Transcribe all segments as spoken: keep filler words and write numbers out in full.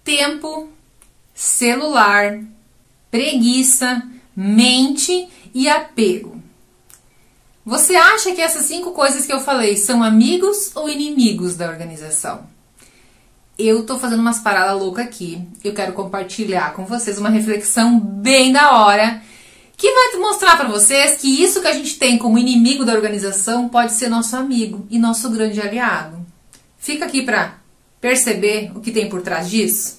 tempo, celular, preguiça, mente e apego. Você acha que essas cinco coisas que eu falei são amigos ou inimigos da organização? Eu tô fazendo umas paradas loucas aqui. Eu quero compartilhar com vocês uma reflexão bem da hora que vai mostrar para vocês que isso que a gente tem como inimigo da organização pode ser nosso amigo e nosso grande aliado. Fica aqui para perceber o que tem por trás disso.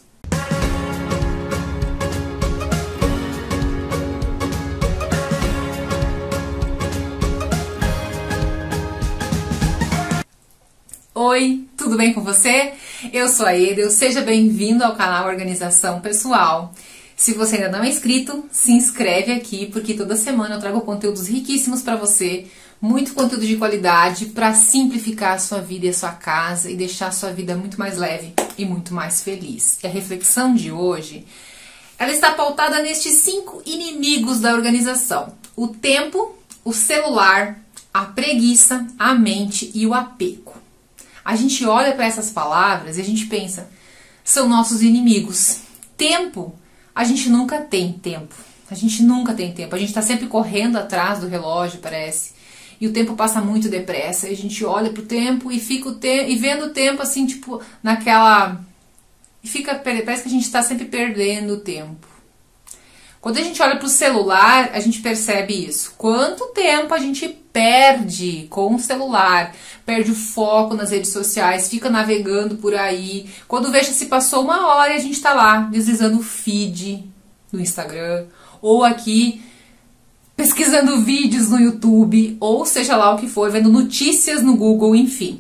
Oi, tudo bem com você? Eu sou a Edel, seja bem-vindo ao canal Organização Pessoal. Se você ainda não é inscrito, se inscreve aqui, porque toda semana eu trago conteúdos riquíssimos para você, muito conteúdo de qualidade para simplificar a sua vida e a sua casa e deixar a sua vida muito mais leve e muito mais feliz. E a reflexão de hoje, ela está pautada nestes cinco inimigos da organização: o tempo, o celular, a preguiça, a mente e o apego. A gente olha para essas palavras e a gente pensa, são nossos inimigos. Tempo, a gente nunca tem tempo. A gente nunca tem tempo. A gente está sempre correndo atrás do relógio, parece. E o tempo passa muito depressa. E a gente olha pro tempo e fica o te- e vendo o tempo assim, tipo, naquela... E fica, parece que a gente está sempre perdendo o tempo. Quando a gente olha pro celular, a gente percebe isso. Quanto tempo a gente perde com o celular, perde o foco nas redes sociais, fica navegando por aí. Quando veja se passou uma hora e a gente tá lá deslizando o feed do Instagram, ou aqui pesquisando vídeos no YouTube, ou seja lá o que for, vendo notícias no Google, enfim.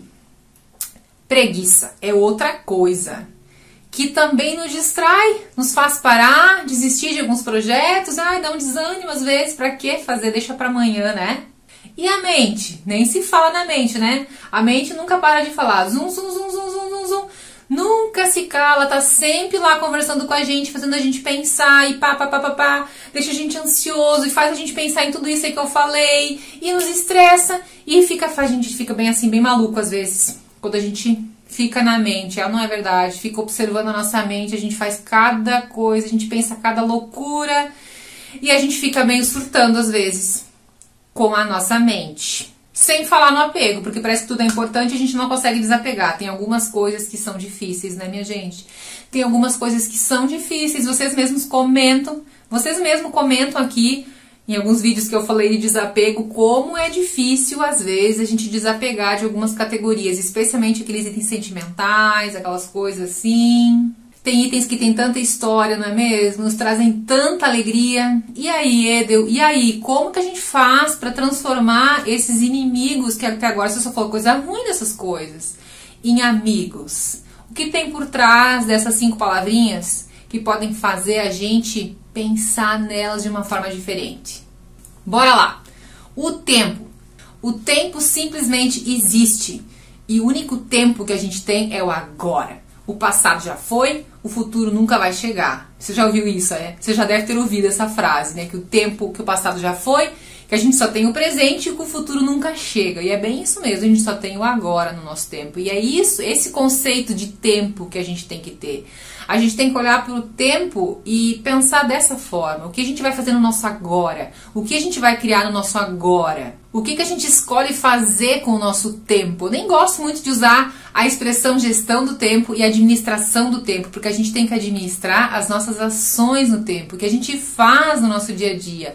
Preguiça é outra coisa que também nos distrai, nos faz parar, desistir de alguns projetos. Ai, dá um desânimo às vezes, pra que fazer? Deixa pra amanhã, né? E a mente? Nem se fala na mente, né? A mente nunca para de falar. Zum, zum, zum, zum, zum, zum, zum. Nunca se cala, tá sempre lá conversando com a gente, fazendo a gente pensar e pá, pá, pá, pá, pá. Deixa a gente ansioso e faz a gente pensar em tudo isso aí que eu falei. E nos estressa e fica, a gente fica bem assim, bem maluco às vezes. Quando a gente fica na mente, ela não é verdade, fica observando a nossa mente, a gente faz cada coisa, a gente pensa cada loucura e a gente fica meio surtando às vezes com a nossa mente. Sem falar no apego, porque parece que tudo é importante e a gente não consegue desapegar. Tem algumas coisas que são difíceis, né, minha gente? Tem algumas coisas que são difíceis, vocês mesmos comentam, vocês mesmos comentam aqui em alguns vídeos que eu falei de desapego, como é difícil, às vezes, a gente desapegar de algumas categorias, especialmente aqueles itens sentimentais, aquelas coisas assim. Tem itens que tem tanta história, não é mesmo? Nos trazem tanta alegria. E aí, Edel? E aí, como que a gente faz para transformar esses inimigos, que até agora você só falou coisa ruim dessas coisas, em amigos? O que tem por trás dessas cinco palavrinhas que podem fazer a gente pensar nelas de uma forma diferente? Bora lá! O tempo. O tempo simplesmente existe. E o único tempo que a gente tem é o agora. O passado já foi, o futuro nunca vai chegar. Você já ouviu isso, é? Você já deve ter ouvido essa frase, né? Que o tempo, que o passado já foi, que a gente só tem o presente e que o futuro nunca chega. E é bem isso mesmo, a gente só tem o agora no nosso tempo. E é isso, esse conceito de tempo que a gente tem que ter. A gente tem que olhar para o tempo e pensar dessa forma. O que a gente vai fazer no nosso agora? O que a gente vai criar no nosso agora? O que, que a gente escolhe fazer com o nosso tempo? Eu nem gosto muito de usar a expressão gestão do tempo e administração do tempo, porque a gente tem que administrar as nossas ações no tempo, o que a gente faz no nosso dia a dia.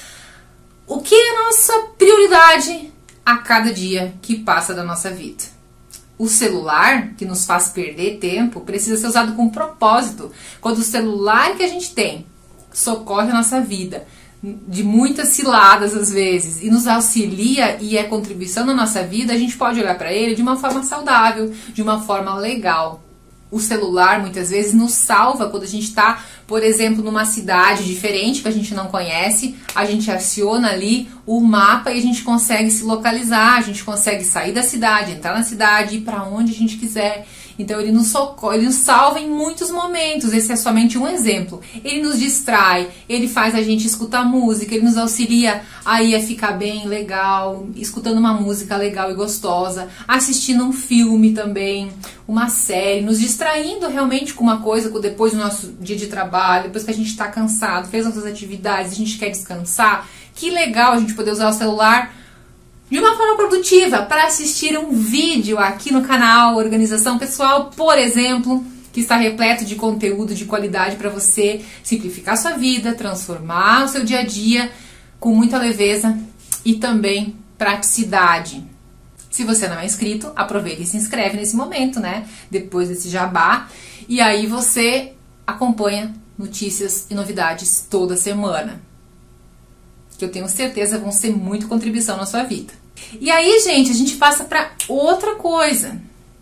O que é a nossa prioridade a cada dia que passa da nossa vida? O celular, que nos faz perder tempo, precisa ser usado com propósito. Quando o celular que a gente tem socorre a nossa vida de muitas ciladas às vezes e nos auxilia e é contribuição na nossa vida, a gente pode olhar para ele de uma forma saudável, de uma forma legal. O celular muitas vezes nos salva quando a gente está, por exemplo, numa cidade diferente que a gente não conhece, a gente aciona ali o mapa e a gente consegue se localizar, a gente consegue sair da cidade, entrar na cidade, ir para onde a gente quiser. Então ele nos socorre, ele nos salva em muitos momentos. Esse é somente um exemplo. Ele nos distrai, ele faz a gente escutar música, ele nos auxilia aí a ficar bem, legal, escutando uma música legal e gostosa, assistindo um filme também, uma série, nos distraindo realmente com uma coisa depois do nosso dia de trabalho, depois que a gente está cansado, fez nossas atividades, a gente quer descansar. Que legal a gente poder usar o celular de uma forma produtiva para assistir um vídeo aqui no canal Organização Pessoal, por exemplo, que está repleto de conteúdo de qualidade para você simplificar sua vida, transformar o seu dia a dia com muita leveza e também praticidade. Se você não é inscrito, aproveita e se inscreve nesse momento, né? Depois desse jabá. E aí você acompanha notícias e novidades toda semana, que eu tenho certeza vão ser muito contribuição na sua vida. E aí, gente, a gente passa para outra coisa,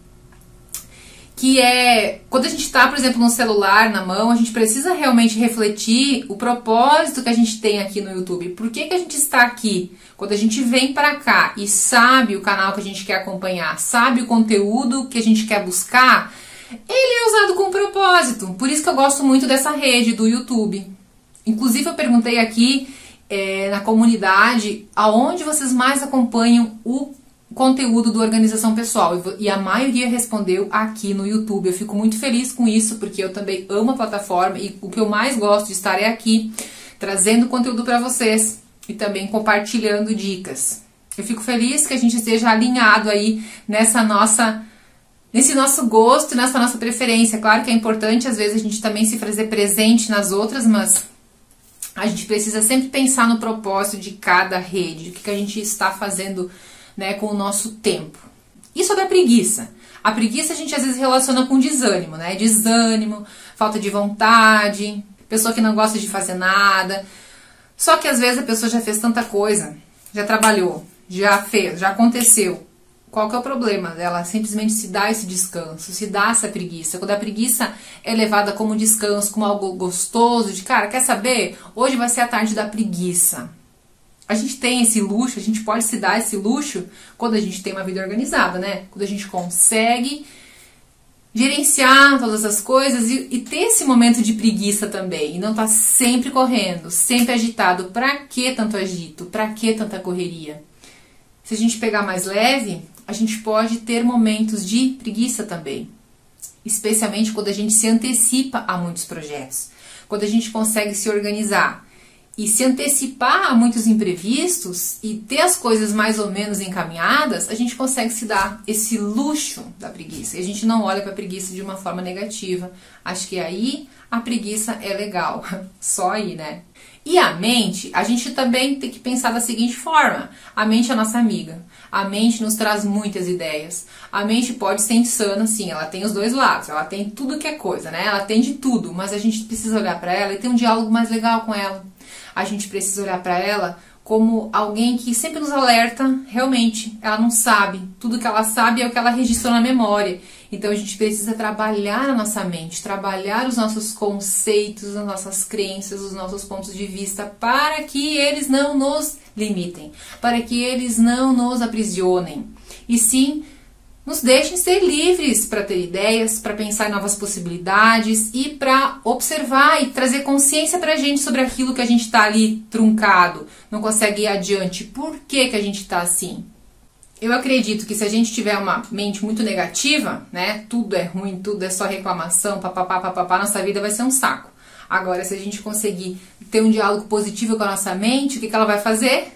que é quando a gente está, por exemplo, no celular na mão, a gente precisa realmente refletir o propósito que a gente tem aqui no YouTube. Por que que a gente está aqui? Quando a gente vem para cá e sabe o canal que a gente quer acompanhar, sabe o conteúdo que a gente quer buscar, ele é usado com propósito. Por isso que eu gosto muito dessa rede do YouTube. Inclusive, eu perguntei aqui É, na comunidade, aonde vocês mais acompanham o conteúdo do Organização Pessoal, e a maioria respondeu aqui no YouTube. Eu fico muito feliz com isso, porque eu também amo a plataforma e o que eu mais gosto de estar é aqui, trazendo conteúdo para vocês e também compartilhando dicas. Eu fico feliz que a gente esteja alinhado aí nessa nossa, nesse nosso gosto, nessa nossa preferência. Claro que é importante às vezes a gente também se fazer presente nas outras, mas a gente precisa sempre pensar no propósito de cada rede, o que a gente está fazendo, né, com o nosso tempo. E sobre a preguiça? A preguiça a gente às vezes relaciona com desânimo, né? Desânimo, falta de vontade, pessoa que não gosta de fazer nada. Só que às vezes a pessoa já fez tanta coisa, já trabalhou, já fez, já aconteceu. Qual que é o problema dela? Simplesmente se dá esse descanso, se dá essa preguiça. Quando a preguiça é levada como descanso, como algo gostoso, de cara, quer saber? Hoje vai ser a tarde da preguiça. A gente tem esse luxo, a gente pode se dar esse luxo quando a gente tem uma vida organizada, né? Quando a gente consegue gerenciar todas as coisas e, e ter esse momento de preguiça também. E não tá sempre correndo, sempre agitado. Pra que tanto agito? Pra que tanta correria? Se a gente pegar mais leve, a gente pode ter momentos de preguiça também, especialmente quando a gente se antecipa a muitos projetos, quando a gente consegue se organizar e se antecipar a muitos imprevistos e ter as coisas mais ou menos encaminhadas, a gente consegue se dar esse luxo da preguiça. E a gente não olha para a preguiça de uma forma negativa. Acho que aí a preguiça é legal, só aí, né? E a mente, a gente também tem que pensar da seguinte forma: a mente é nossa amiga, a mente nos traz muitas ideias, a mente pode ser insana, sim, ela tem os dois lados, ela tem tudo que é coisa, né? Ela tem de tudo, mas a gente precisa olhar para ela e ter um diálogo mais legal com ela. A gente precisa olhar para ela como alguém que sempre nos alerta, realmente, ela não sabe, tudo que ela sabe é o que ela registrou na memória. Então a gente precisa trabalhar a nossa mente, trabalhar os nossos conceitos, as nossas crenças, os nossos pontos de vista, para que eles não nos limitem, para que eles não nos aprisionem, e sim nos deixem ser livres para ter ideias, para pensar em novas possibilidades e para observar e trazer consciência para a gente sobre aquilo que a gente está ali truncado, não consegue ir adiante. Por que que a gente está assim? Eu acredito que se a gente tiver uma mente muito negativa, né, tudo é ruim, tudo é só reclamação, papapá, papapá, nossa vida vai ser um saco. Agora, se a gente conseguir ter um diálogo positivo com a nossa mente, o que que ela vai fazer?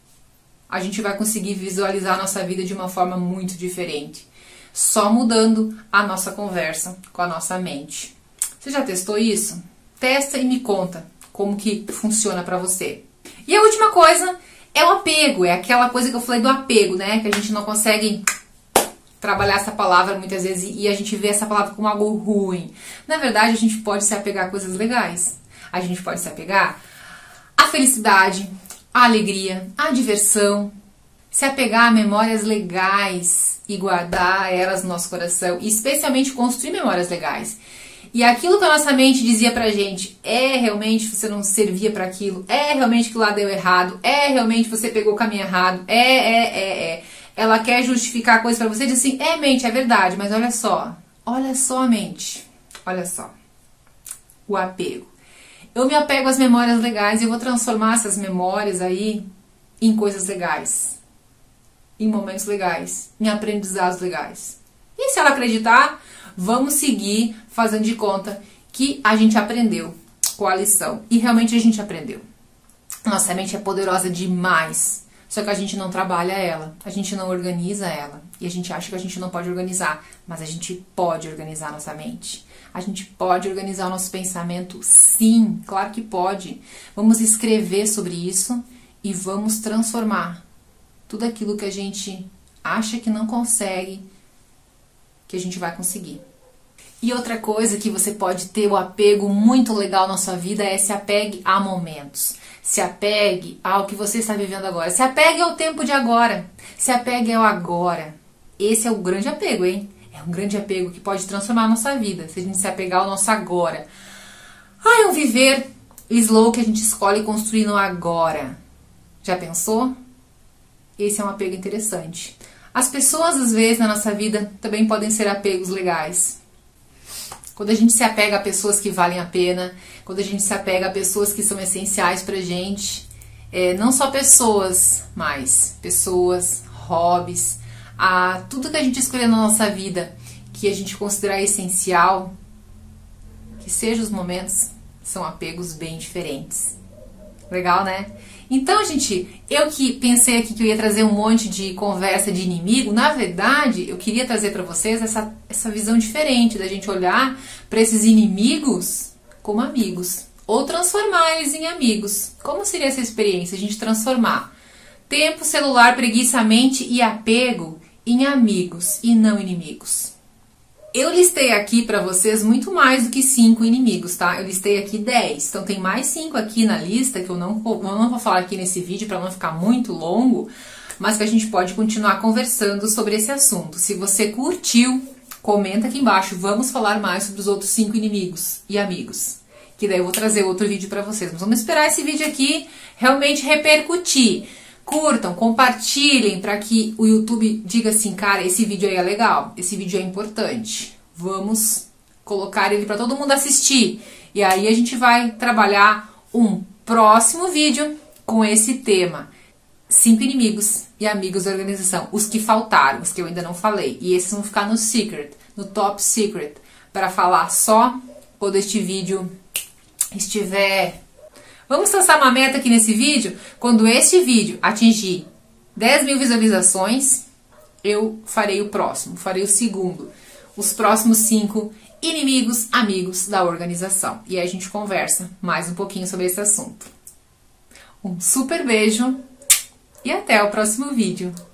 A gente vai conseguir visualizar a nossa vida de uma forma muito diferente, só mudando a nossa conversa com a nossa mente. Você já testou isso? Testa e me conta como que funciona pra você. E a última coisa é o apego, é aquela coisa que eu falei do apego, né? Que a gente não consegue trabalhar essa palavra muitas vezes e a gente vê essa palavra como algo ruim. Na verdade, a gente pode se apegar a coisas legais. A gente pode se apegar à felicidade, à alegria, à diversão, se apegar a memórias legais e guardar elas no nosso coração, e especialmente construir memórias legais. E aquilo que a nossa mente dizia pra gente, é realmente você não servia para aquilo, é realmente que lá deu errado, é realmente você pegou o caminho errado, é, é, é, é. Ela quer justificar a coisa pra você e diz assim, é mente, é verdade, mas olha só, Olha só, mente. Olha só. O apego. Eu me apego às memórias legais e eu vou transformar essas memórias aí em coisas legais. Em momentos legais. Em aprendizados legais. E se ela acreditar, vamos seguir fazendo de conta que a gente aprendeu com a lição. E realmente a gente aprendeu. Nossa mente é poderosa demais. Só que a gente não trabalha ela. A gente não organiza ela. E a gente acha que a gente não pode organizar. Mas a gente pode organizar a nossa mente. A gente pode organizar o nosso pensamento? Sim, claro que pode. Vamos escrever sobre isso e vamos transformar tudo aquilo que a gente acha que não consegue, que a gente vai conseguir. E outra coisa que você pode ter o apego muito legal na sua vida é se apegue a momentos. Se apegue ao que você está vivendo agora. Se apegue ao tempo de agora. Se apegue ao agora. Esse é o grande apego, hein? É um grande apego que pode transformar a nossa vida, se a gente se apegar ao nosso agora. Ah, é um viver slow que a gente escolhe construir no agora. Já pensou? Esse é um apego interessante. As pessoas, às vezes, na nossa vida, também podem ser apegos legais. Quando a gente se apega a pessoas que valem a pena, quando a gente se apega a pessoas que são essenciais pra gente, é, não só pessoas, mas pessoas, hobbies, a tudo que a gente escolher na nossa vida, que a gente considerar essencial, que sejam os momentos, são apegos bem diferentes. Legal, né? Então, gente, eu que pensei aqui que eu ia trazer um monte de conversa de inimigo, na verdade, eu queria trazer para vocês essa, essa visão diferente da gente olhar para esses inimigos como amigos, ou transformar eles em amigos. Como seria essa experiência, a gente transformar tempo, celular, preguiça, mente e apego em amigos e não inimigos? Eu listei aqui para vocês muito mais do que cinco inimigos, tá? Eu listei aqui dez, então tem mais cinco aqui na lista que eu não, eu não vou falar aqui nesse vídeo para não ficar muito longo, mas que a gente pode continuar conversando sobre esse assunto. Se você curtiu, comenta aqui embaixo, vamos falar mais sobre os outros cinco inimigos e amigos, que daí eu vou trazer outro vídeo para vocês. Mas vamos esperar esse vídeo aqui realmente repercutir. Curtam, compartilhem para que o YouTube diga assim, cara, esse vídeo aí é legal, esse vídeo é importante. Vamos colocar ele para todo mundo assistir. E aí a gente vai trabalhar um próximo vídeo com esse tema. Cinco inimigos e amigos da organização. Os que faltaram, os que eu ainda não falei. E esses vão ficar no secret, no top secret, para falar só quando este vídeo estiver... Vamos traçar uma meta aqui nesse vídeo. Quando este vídeo atingir dez mil visualizações, eu farei o próximo, farei o segundo. Os próximos cinco inimigos, amigos da organização. E aí a gente conversa mais um pouquinho sobre esse assunto. Um super beijo e até o próximo vídeo.